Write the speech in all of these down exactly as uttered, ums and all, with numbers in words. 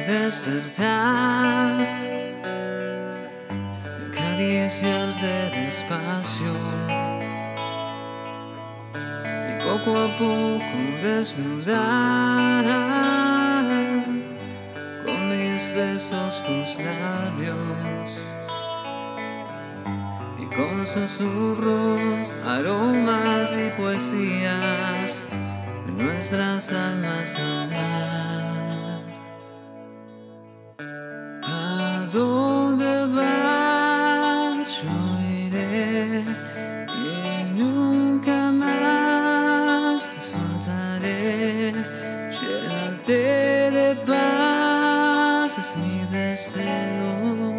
despertar y acariciarte despacio y poco a poco desnudar con mis besos tus labios y con susurros, aromas y poesías de nuestras almas hablar. ¿A dónde vas? Yo iré y nunca más te soltaré. Llenarte de paz es mi deseo.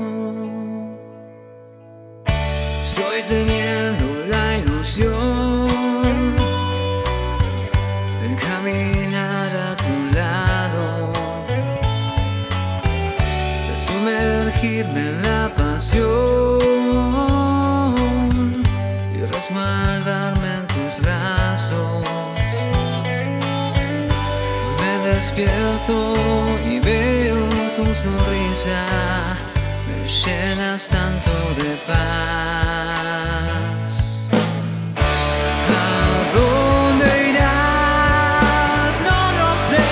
Estoy teniendo la ilusión de caminar a tu lado, de sumergirme en la pasión y resguardarme en tus brazos. Me despierto y veo tu sonrisa, me llenas tanto de paz. ¿A dónde irás? No lo sé.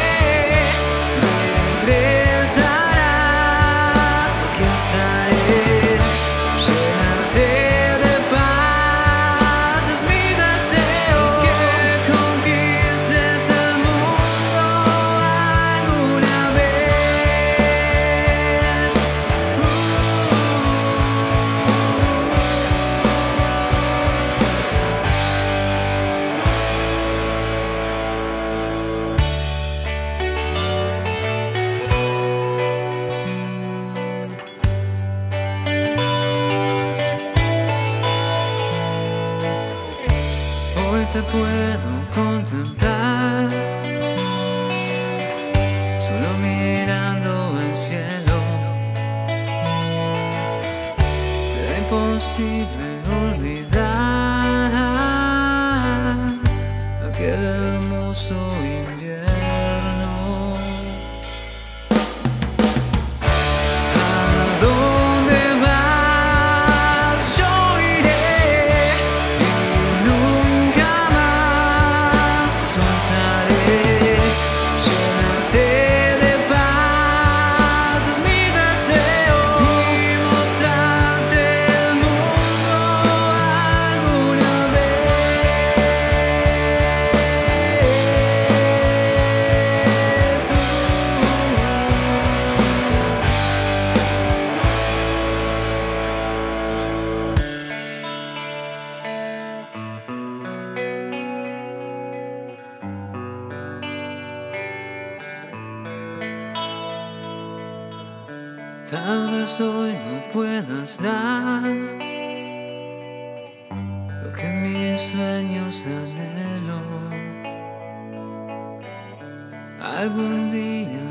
Regresarás, aquí estaré. Llenarte de paz es mi deseo. Que conquistes el mundo alguna vez. Hoy te puedo contemplar, solo mirando el cielo. Será imposible olvidar aquel hermoso invierno. ¿A dónde vas? Yo iré y nunca más te soltaré. Llenarte de paz es mi deseo y mostrarte el mundo alguna vez. Tal vez hoy no puedas dar lo que mis sueños anhelo. Algún día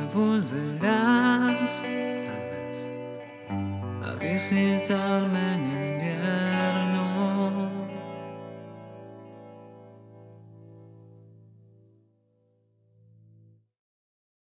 volverás, tal vez, a visitarme en invierno.